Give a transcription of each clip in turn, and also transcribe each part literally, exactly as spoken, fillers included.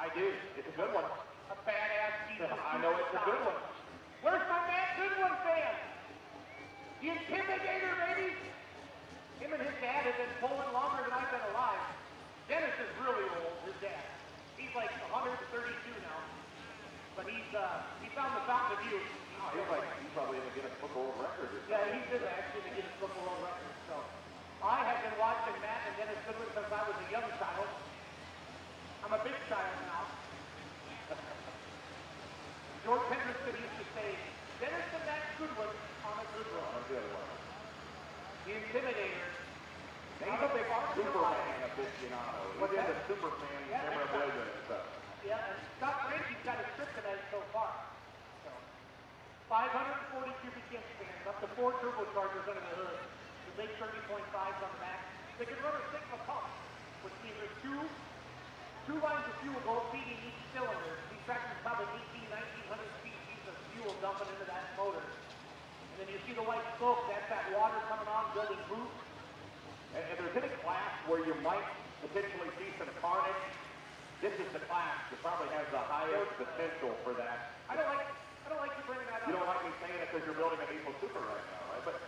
I do. It's a good one. A badass piece of I know it's a good one. Where's my Matt Goodwin fan? The Intimidator, baby. Him and his dad have been pulling longer than I've been alive. Dennis is really old, his dad. He's like one hundred thirty-two now. But he's, uh, he found the fountain of youth. Oh, he's like, he's probably going to get a book world record or something. Yeah, he did actually get a book world record. So I have been watching Matt and Dennis Goodwin since I was a young child. I'm a big child now. George Henderson used to say, Dennis and Matt Goodwin on a good run. On a good one. The Intimidator. He's a big Superman aficionado. He's into Superman Yeah, memorabilia and stuff. Yeah, and Scott Frankie's got a kryptonite so far. So, five hundred forty cubic inch fans, up to four turbochargers under the hood, the big thirty point fives on the back. They can run a Sigma pump, which means there's two, two lines of fuel go feeding each cylinder. These tractors probably eighteen, nineteen hundred cc's of fuel dumping into that motor. And then you see the white smoke, that's that water coming on, building boost. And if there's any class where you might potentially see some carnage, this is the class that probably has the highest potential for that. I don't like, I don't like you bringing that up. You don't like me saying it because you're building a diesel super right now, right? But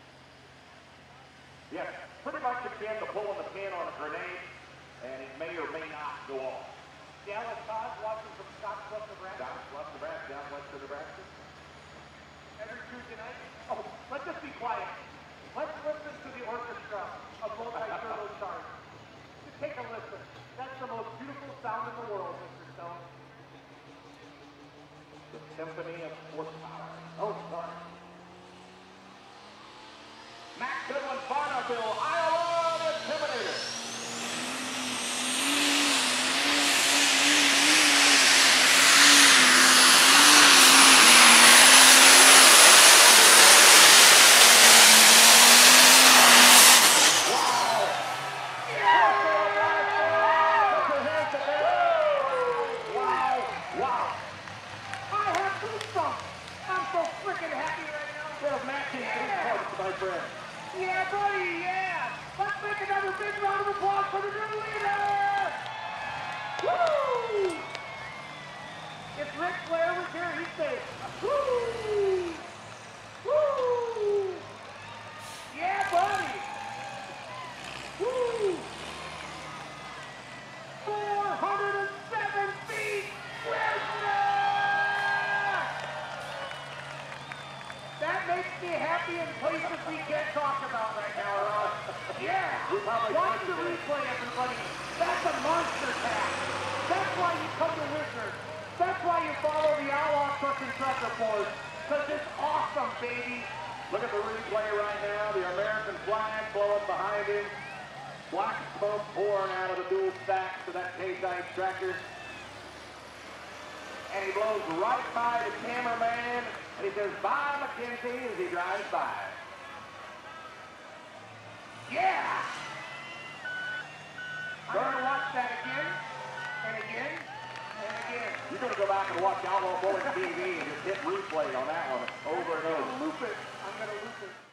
yeah, pretty much akin to pulling the pin on a grenade, and it may or may not go off. Dallas Todd watching from Scottsbluff, Nebraska. Scottsbluff, Nebraska, down west of Nebraska. Every Tuesday night. Oh, let's just be quiet. Let's listen to the orchestra of multi-turbocharged. Just take a listen. That's the most beautiful sound in the world, Mister Stone. The symphony of horsepower. Oh, sorry. Matt Goodwin, Barnaville, Iowa, the Intimidator. Yeah, buddy, yeah! Let's make another big round of applause for the new leader! Woo! If Ric Flair was here, he'd say, woo! Woo! Yeah, buddy! Woo! four hundred seven feet! Wisner! That makes me happy in places we can't talk about right now, Ross. Yeah! Watch the replay, everybody. That's a monster tap. That's why you come to Wisner. That's why you follow the Outlaw Truck and Trucker Force. Because it's awesome, baby. Look at the replay right now. The American flag blowing behind him. Black smoke pouring out of the dual stacks of that K-type tractor. And he blows right by the cameraman. And he says, bye, McKenzie, as he drives by. Yeah! I'm going to watch that again, and again, and again. You're going to go back and watch Outlaw Bowling T V and just hit replay on that one over and over. I'm going to loop it. I'm going to loop it.